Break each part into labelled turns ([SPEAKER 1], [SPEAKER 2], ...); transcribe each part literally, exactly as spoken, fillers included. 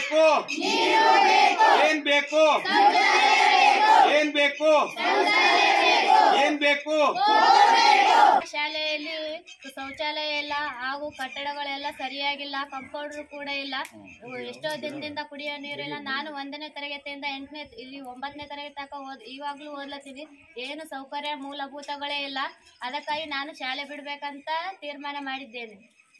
[SPEAKER 1] ಬೇಕು ಏನ್ ಬೇಕು ಏನ್ ಬೇಕು ಏನ್ ಬೇಕು
[SPEAKER 2] ಶಾಲೆಯಲ್ಲಿ ಶೌಚಾಲಯ ಇಲ್ಲ ಹಾಗೂ ಕಟ್ಟಡಗಳೆಲ್ಲ ಸರಿಯಾಗಿಲ್ಲ, ಕಂಪೌಂಡರ್ ಕೂಡ ಇಲ್ಲ. ಎಷ್ಟೋ ದಿನದಿಂದ ಕುಡಿಯೋ ನೀರಿಲ್ಲ. ನಾನು ಒಂದನೇ ತರಗತಿಯಿಂದ ಎಂಟನೇ ಇಲ್ಲಿ ಒಂಬತ್ತನೇ ತರಗತಿ ತನಕ ಓದ್ ಇವಾಗ್ಲೂ ಓದ್ಲತ್ತೀನಿ. ಏನು ಸೌಕರ್ಯ ಮೂಲಭೂತಗಳೇ ಇಲ್ಲ. ಅದಕ್ಕಾಗಿ ನಾನು ಶಾಲೆ ಬಿಡ್ಬೇಕಂತ ತೀರ್ಮಾನ ಮಾಡಿದ್ದೇನೆ.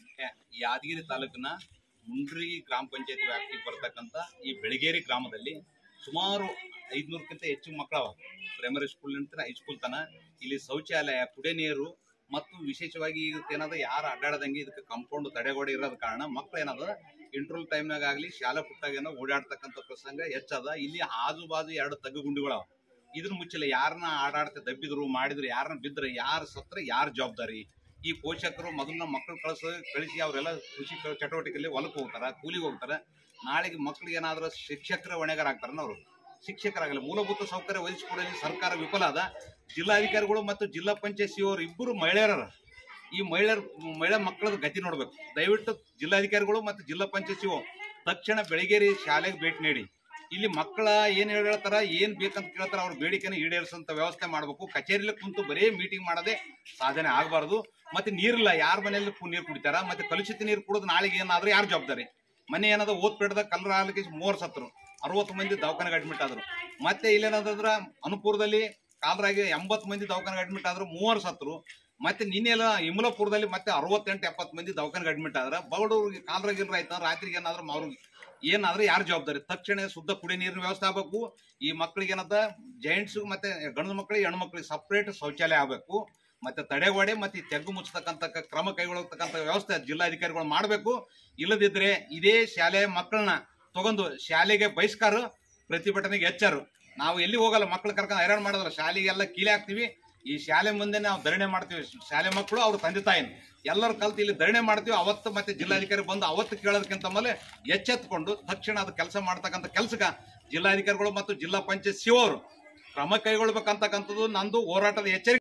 [SPEAKER 3] ಯಾದಗಿರಿ ತಾಲೂಕಿನ ಮುಂಡ್ರಿ ಗ್ರಾಮ ಪಂಚಾಯತಿ ವ್ಯಾಪ್ತಿಗೆ ಬರ್ತಕ್ಕಂಥ ಈ ಬೆಳಗೇರಿ ಗ್ರಾಮದಲ್ಲಿ ಸುಮಾರು ಐದ್ನೂರಕ್ಕಿಂತ ಹೆಚ್ಚು ಮಕ್ಕಳವ. ಪ್ರೈಮರಿ ಸ್ಕೂಲ್ ನಿಂತ ಹೈಸ್ಕೂಲ್ ತನ ಇಲ್ಲಿ ಶೌಚಾಲಯ, ಕುಡಿಯ ನೀರು ಮತ್ತು ವಿಶೇಷವಾಗಿ ಇದಕ್ಕೆ ಏನಾದ್ರು ಯಾರು ಅಡ್ಡಾಡದಂಗೆ ಇದಕ್ಕೆ ಕಂಪೌಂಡ್ ತಡೆಗೋಡೆ ಇರೋದ ಕಾರಣ ಮಕ್ಳು ಏನಾದ ಇಂಟರ್ವಲ್ ಟೈಮ್ನಾಗ ಆಗಲಿ ಶಾಲಾ ಪುಟ್ಟಾಗ ಏನೋ ಓಡಾಡ್ತಕ್ಕಂಥ ಪ್ರಸಂಗ ಹೆಚ್ಚದ. ಇಲ್ಲಿ ಆಜು ಬಾಜು ಎರಡು ತಗ್ಗು ಗುಂಡಿಗಳವ. ಇದನ್ನ ಮುಚ್ಚಲ್ಲ ಯಾರನ್ನ ಆಡಾಡ್ತ ದಬ್ಬಿದ್ರು ಮಾಡಿದ್ರು, ಯಾರನ್ನ ಬಿದ್ರೆ, ಯಾರು ಸತ್ರ ಯಾರು ಜವಾಬ್ದಾರಿ? ಈ ಪೋಷಕರು ಮೊದಲನ್ನ ಮಕ್ಕಳು ಕಳಿಸ ಕಳಿಸಿ ಅವರೆಲ್ಲ ಕೃಷಿ ಚಟುವಟಿಕೆಯಲ್ಲಿ ಹೊಲಕ್ಕೆ ಹೋಗ್ತಾರ, ಕೂಲಿಗೆ ಹೋಗ್ತಾರ. ನಾಳೆಗೆ ಮಕ್ಕಳಿಗೆ ಏನಾದ್ರೂ ಶಿಕ್ಷಕರ ಹೊಣೆಗಾರ ಆಗ್ತಾರ. ಅವರು ಶಿಕ್ಷಕರಾಗಲ್ಲ. ಮೂಲಭೂತ ಸೌಕರ್ಯ ಒದಗಿಸಿಕೊಡಲಿ ಸರ್ಕಾರ ವಿಫಲ ಅದ. ಜಿಲ್ಲಾಧಿಕಾರಿಗಳು ಮತ್ತು ಜಿಲ್ಲಾ ಪಂಚಾಯತ್ ಸಿ ಅವರು ಇಬ್ಬರು ಮಹಿಳೆಯರ ಈ ಮಹಿಳೆಯರ ಮಹಿಳಾ ಮಕ್ಕಳದ ಗತಿ ನೋಡ್ಬೇಕು. ದಯವಿಟ್ಟು ಜಿಲ್ಲಾಧಿಕಾರಿಗಳು ಮತ್ತು ಜಿಲ್ಲಾ ಪಂಚಾಯತ್ ಸಿ ತಕ್ಷಣ ಬೆಳಗೇರಿ ಶಾಲೆಗೆ ಭೇಟಿ ನೀಡಿ ಇಲ್ಲಿ ಮಕ್ಕಳ ಏನ್ ಹೇಳ್ತಾರ, ಏನ್ ಬೇಕಂತ ಕೇಳ್ತಾರ, ಅವ್ರ ಬೇಡಿಕೆನ ಈಡೇರಿಸುವಂತ ವ್ಯವಸ್ಥೆ ಮಾಡ್ಬೇಕು. ಕಚೇರಿಯಲ್ಲಿ ಕುಂತು ಬರೀ ಮೀಟಿಂಗ್ ಮಾಡದೆ ಸಾಧನೆ ಆಗಬಾರ್ದು. ಮತ್ತೆ ನೀರಿಲ್ಲ, ಯಾರ ಮನೆಯಲ್ಲಿ ನೀರು ಕುಡಿತಾರ, ಮತ್ತೆ ಕಲುಷಿತ ನೀರು ಕುಡಿದು ನಾಳೆಗೆ ಏನಾದ್ರು ಯಾರು ಜವಾಬ್ದಾರಿ? ಮನೆ ಏನಾದ ಓದ್ ಪೆಡ್ದಾಗ ಕಲ್ಲರ ಆಗ್ಲಿಕ್ಕೆ ಮೂವರ್ ಸತ್ರು, ಅರವತ್ತು ಮಂದಿ ದವಾಖಾನೆಗೆ ಅಡ್ಮಿಟ್ ಆದ್ರು. ಮತ್ತೆ ಇಲ್ಲೇನಾದ್ರ ಅನುಪುರದಲ್ಲಿ ಕಾಲರಾಗಿ ಎಂಬತ್ತು ಮಂದಿ ದವಾಖಾನೆಗೆ ಅಡ್ಮಿಟ್ ಆದ್ರು, ಮೂವರು ಸತ್ರು. ಮತ್ತೆ ನಿನ್ನೆಲ್ಲ ಇಮಲಾಪುರದಲ್ಲಿ ಮತ್ತೆ ಅರವತ್ತೆಂಟು ಎಪ್ಪತ್ತು ಮಂದಿ ದವಾಖಾನೆಗೆ ಅಡ್ಮಿಟ್ ಆದ್ರ. ಬಡವ್ರಿಗೆ ಕಾಲರಾಗಿಲ್ರ ಆಯ್ತ ರಾತ್ರಿಗೆ ಏನಾದ್ರು ಅವ್ರಿಗೆ ಏನಾದ್ರೂ ಯಾರು ಜವಾಬ್ದಾರಿ? ತಕ್ಷಣ ಶುದ್ಧ ಕುಡಿಯ ನೀರಿನ ವ್ಯವಸ್ಥೆ ಆಗ್ಬೇಕು. ಈ ಮಕ್ಕಳಿಗೆ ಏನದ ಜೈಂಟ್ಸ್ ಮತ್ತೆ ಗಂಡು ಮಕ್ಕಳಿಗೆ ಹೆಣ್ಣು ಮಕ್ಕಳಿಗೆ ಸಪ್ರೇಟ್ ಶೌಚಾಲಯ ಆಗ್ಬೇಕು. ಮತ್ತೆ ತಡೆಗೋಡೆ ಮತ್ತೆ ತೆಗ್ಗು ಮುಚ್ಚತಕ್ಕಂಥ ಕ್ರಮ ಕೈಗೊಳ್ಳತಕ್ಕಂಥ ವ್ಯವಸ್ಥೆ ಜಿಲ್ಲಾಧಿಕಾರಿಗಳು ಮಾಡಬೇಕು. ಇಲ್ಲದಿದ್ರೆ ಇದೇ ಶಾಲೆಯ ಮಕ್ಕಳನ್ನ ತಗೊಂಡು ಶಾಲೆಗೆ ಬಹಿಷ್ಕಾರ, ಪ್ರತಿಭಟನೆಗೆ ಹೆಚ್ಚಾರು. ನಾವು ಎಲ್ಲಿ ಹೋಗಲ್ಲ, ಮಕ್ಕಳು ಕರ್ಕೊಂಡು ಹೈರಾಣ ಮಾಡೋದಲ್ಲ, ಶಾಲೆಗೆಲ್ಲ ಕೀಲೆ ಹಾಕ್ತಿವಿ. ಈ ಶಾಲೆ ಮುಂದೆ ನಾವು ಧರಣಿ ಮಾಡ್ತೀವಿ. ಶಾಲೆ ಮಕ್ಕಳು ಅವ್ರ ತಂದೆ ತಾಯಿನ ಎಲ್ಲರೂ ಕಲ್ತು ಇಲ್ಲಿ ಧರಣಿ ಮಾಡ್ತೀವಿ. ಅವತ್ತು ಮತ್ತೆ ಜಿಲ್ಲಾಧಿಕಾರಿ ಬಂದು ಅವತ್ತು ಕೇಳೋದಕ್ಕಿಂತ ಮೇಲೆ ಎಚ್ಚೆತ್ಕೊಂಡು ತಕ್ಷಣ ಅದು ಕೆಲಸ ಮಾಡ್ತಕ್ಕಂಥ ಕೆಲಸಕ್ಕೆ ಜಿಲ್ಲಾಧಿಕಾರಿಗಳು ಮತ್ತು ಜಿಲ್ಲಾ ಪಂಚಾಯತ್ ಸಿ ಅವರು ಕ್ರಮ ಕೈಗೊಳ್ಬೇಕಂತಕ್ಕಂಥದ್ದು ನಂದು ಹೋರಾಟದ ಎಚ್ಚರಿಕೆ.